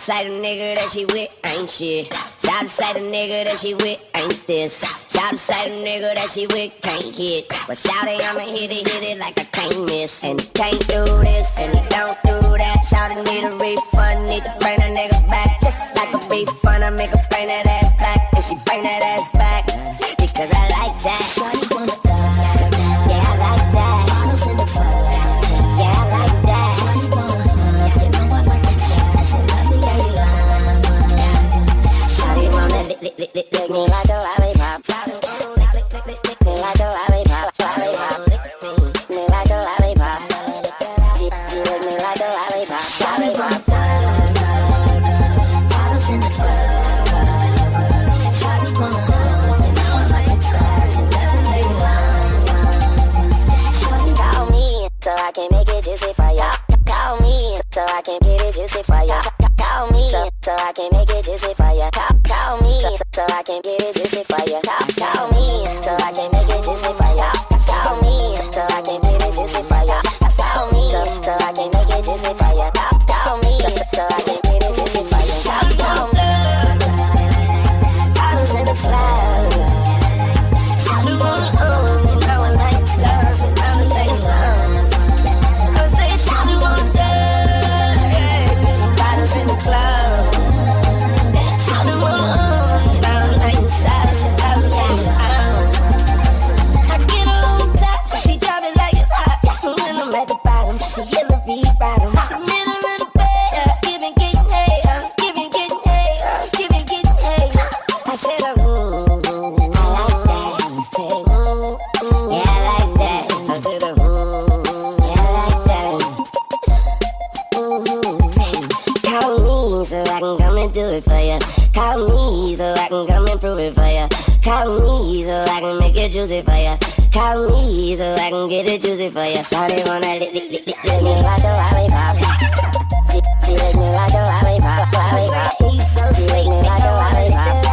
say the nigga that she with ain't shit. Shout say the nigga that she with ain't this. Shout say the nigga that she with can't hit. But shout I'ma hit it like I can't miss. And he can't do this, and he don't do that. Shout need a refund, need to bring that nigga back. Just like a refund, I make her bring that ass back. And she bring that ass back, because I like that. Shawty wanna die. Yeah, I like that. Bottles in the club. Yeah, I like that. Shawty wanna hug. You know I like the ties and lovely lady lines. Shawty wanna lick me like a lollipop. Lick me like a lollipop. Lick me like a lollipop. She lick me like a lollipop. Shawty wanna die. Bottles in the club. Shawty wanna hug. You know I like the ties and lovely lady lines. Shawty call me so I can make it juicy for ya. Call me so I can get it juicy for ya. Call me so I can make it juicy for ya. Call me so I can get it juicy for ya. Call me so I can make it juicy for ya. Call me so I can get it juicy for ya. Call me so I can make it juicy for ya. Call me so I can get it juicy for ya. Call me. I was in the cloud. Shawty wanna own, you know I like it tough, and I'm a lady long. I say shawty wanna die. Bottles in the club. Shawty wanna own, you know I like it tough, and I'm a lady long. I get her on top, she drop it like it's hot. When I'm at the bottom, she hit the beat bottom. The middle of the bed, giving, getting hay, giving, getting hay, giving, getting hay. I said I like that. Say, yeah, I like that. I said yeah, I like that. Call me so I can come and do it for ya. Call me so I can come and prove it for ya. Call me so I can make it juicy for ya. Call me so I can get it juicy for ya. Shawty wanna lick me like a lollipop. She lick me like a lollipop. She lick me like a lollipop.